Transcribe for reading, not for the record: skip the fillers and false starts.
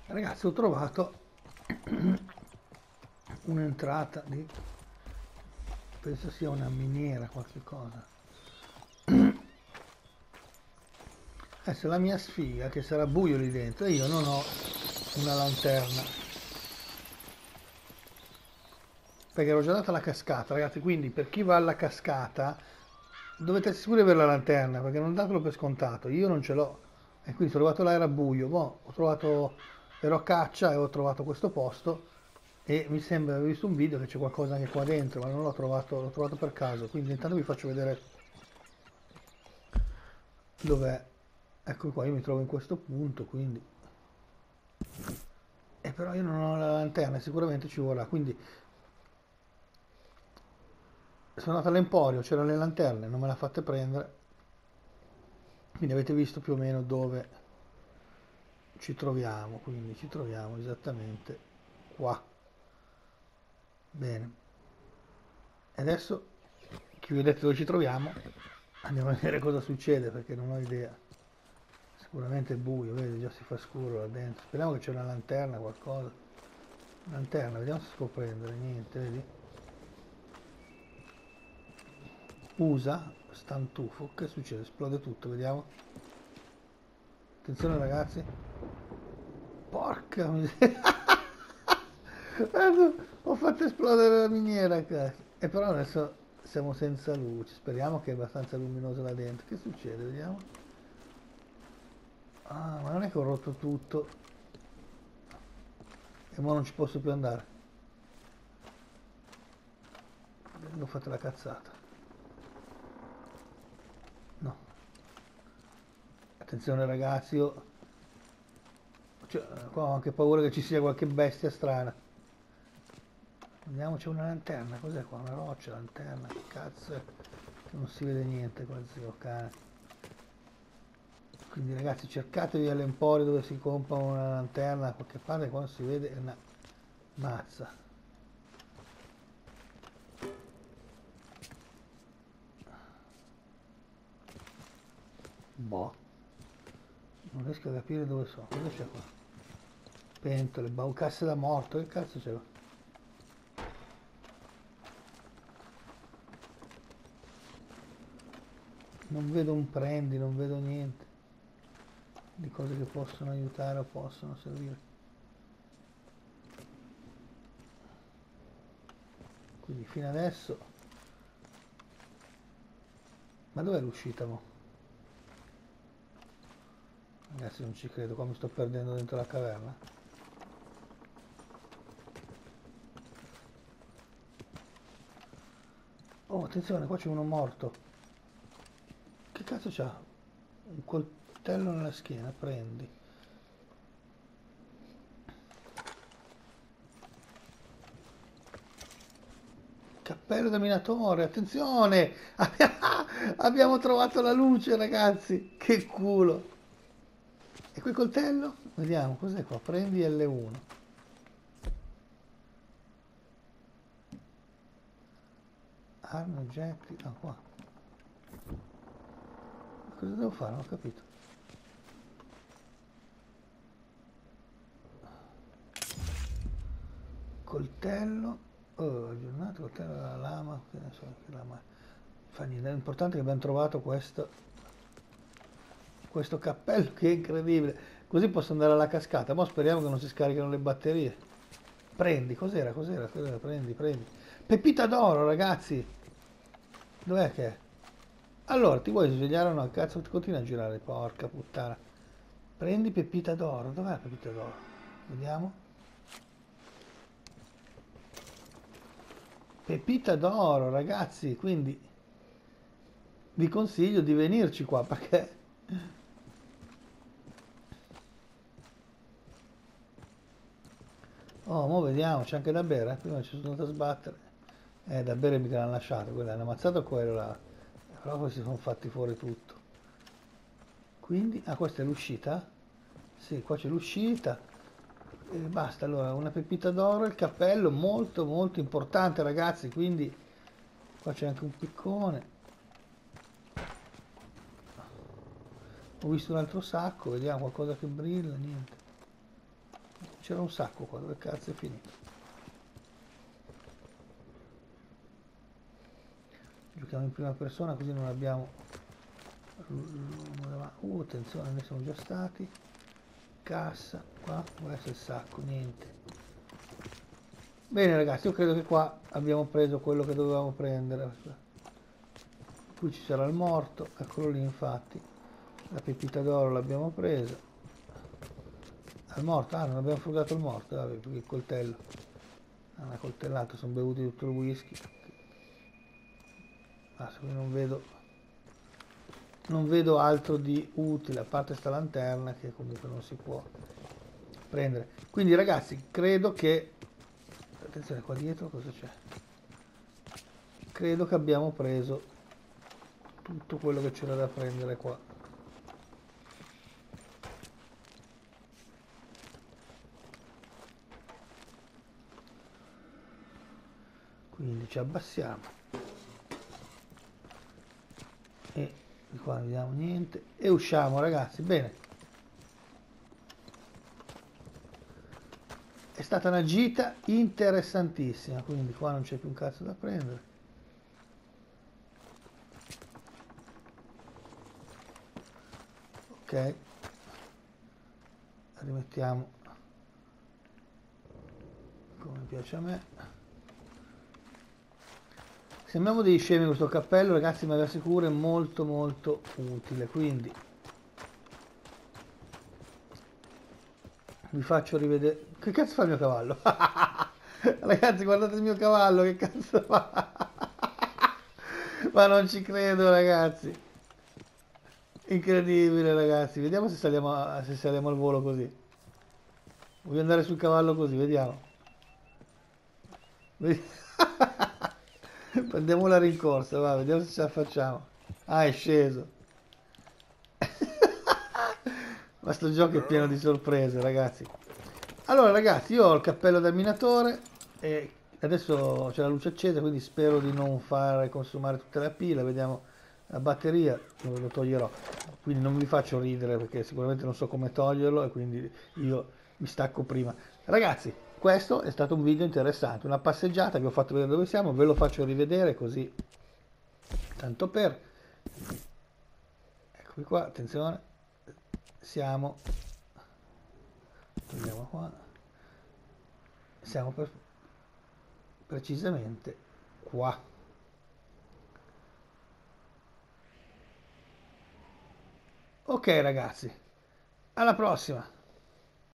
Ragazzi, ho trovato un'entrata di, penso sia una miniera, qualche cosa. Adesso la mia sfiga è che sarà buio lì dentro e io non ho una lanterna. Perché ero già data la cascata, ragazzi, quindi per chi va alla cascata dovete sicuro avere la lanterna, perché non datelo per scontato, io non ce l'ho. E quindi sono arrivato là, era buio, boh, ero a caccia e ho trovato questo posto e mi sembra di aver visto un video che c'è qualcosa anche qua dentro, ma non l'ho trovato per caso, quindi intanto vi faccio vedere dov'è. Ecco qua, io mi trovo in questo punto, quindi. E però io non ho la lanterna, sicuramente ci vorrà, quindi sono andato all'Emporio, c'erano le lanterne, non me le ha fatte prendere, quindi avete visto più o meno dove ci troviamo, quindi ci troviamo esattamente qua. Bene, e adesso che vi ho detto dove ci troviamo, andiamo a vedere cosa succede perché non ho idea. Sicuramente è buio, vedi, già si fa scuro là dentro. Speriamo che c'è una lanterna, qualcosa. Lanterna, vediamo se si può prendere, niente, vedi? Usa stantufo, che succede? Esplode tutto, vediamo. Attenzione ragazzi. Porca miseria. Guarda, ho fatto esplodere la miniera, cazzo. E però adesso siamo senza luce. Speriamo che è abbastanza luminoso là dentro. Che succede? Vediamo. Ah, ma non è che ho rotto tutto. E ora non ci posso più andare. Ho fatto la cazzata. No. Attenzione ragazzi, cioè, qua ho anche paura che ci sia qualche bestia strana. Vediamo, c'è una lanterna. Cos'è qua? Una roccia, lanterna. Che cazzo è? Che non si vede niente qua, zio cane. Quindi ragazzi cercatevi all'emporio dove si compra una lanterna da qualche parte, quando si vede è una mazza. Boh, non riesco a capire dove sono. Cosa c'è qua? Pentole, baucasse da morto, che cazzo c'è qua? Non vedo un prendi, non vedo niente di cose che possono aiutare o possono servire. Quindi fino adesso. Ma dov'è l'uscita mo? Ragazzi non ci credo, qua mi sto perdendo dentro la caverna. Oh, attenzione, qua c'è uno morto. Che cazzo c'ha? Un coltello nella schiena, prendi. Cappello da minatore, attenzione! Abbiamo trovato la luce, ragazzi! Che culo! E quel coltello? Vediamo, cos'è qua? Prendi L1. Arma, oggetti... Ah, qua. Cosa devo fare? Non ho capito. Coltello... Oh, aggiornato, coltello della lama... Che ne so, che lama... Fa niente, l'importante è che abbiamo trovato questo cappello che è incredibile. Così posso andare alla cascata. Ma speriamo che non si scaricano le batterie. Prendi, cos'era? Cos'era? Cos'era? Prendi, prendi. Pepita d'oro, ragazzi! Dov'è che è? Allora, ti vuoi svegliare o no? Cazzo, continua a girare, porca puttana. Prendi pepita d'oro. Dov'è la pepita d'oro? Vediamo. Pepita d'oro, ragazzi, quindi vi consiglio di venirci qua perché. Oh, mo vediamo, c'è anche da bere. Prima ci sono andato a sbattere. Da bere mica l'hanno lasciato, quello hanno ammazzato quello là. Però poi si sono fatti fuori tutto. Quindi, ah, questa è l'uscita? Sì, qua c'è l'uscita. E basta, allora, una pepita d'oro, il cappello, molto molto importante ragazzi, quindi qua c'è anche un piccone. Ho visto un altro sacco, vediamo qualcosa che brilla, niente. C'era un sacco qua, dove cazzo è finito? Giochiamo in prima persona così non abbiamo... attenzione, noi siamo già stati. Cassa, qua può essere il sacco, niente. Bene ragazzi, io credo che qua abbiamo preso quello che dovevamo prendere. Qui ci sarà il morto, eccolo lì infatti. La pepita d'oro l'abbiamo presa. Al morto, non abbiamo frugato il morto, vabbè, perché il coltello. Una coltellata, sono bevuti tutto il whisky. Non vedo altro di utile, a parte sta lanterna che comunque non si può prendere. Quindi ragazzi, credo che... Attenzione, qua dietro cosa c'è? Credo che abbiamo preso tutto quello che c'era da prendere qua. Quindi ci abbassiamo. E di qua non vediamo niente. E usciamo ragazzi, bene. È stata una gita interessantissima, quindi qua non c'è più un cazzo da prendere. Ok, rimettiamo come piace a me. Sembriamo dei scemi questo cappello ragazzi, ma vi assicuro è molto molto utile, quindi vi faccio rivedere. Che cazzo fa il mio cavallo? Ragazzi, guardate il mio cavallo, che cazzo fa? Ma non ci credo ragazzi, incredibile ragazzi. Vediamo se saliamo al volo così. Voglio andare sul cavallo così, vediamo. Prendiamo la rincorsa, va, vediamo se ce la facciamo. Ah, è sceso. Ma sto gioco è pieno di sorprese ragazzi. Allora ragazzi, io ho il cappello da minatore e adesso c'è la luce accesa, quindi spero di non far consumare tutta la pila. Vediamo la batteria, lo toglierò, quindi non vi faccio ridere perché sicuramente non so come toglierlo e quindi io mi stacco prima. Ragazzi, questo è stato un video interessante, una passeggiata, vi ho fatto vedere dove siamo, ve lo faccio rivedere così, tanto per... Eccomi qua, attenzione, siamo... Togliamo qua. Siamo precisamente qua. Ok ragazzi, alla prossima!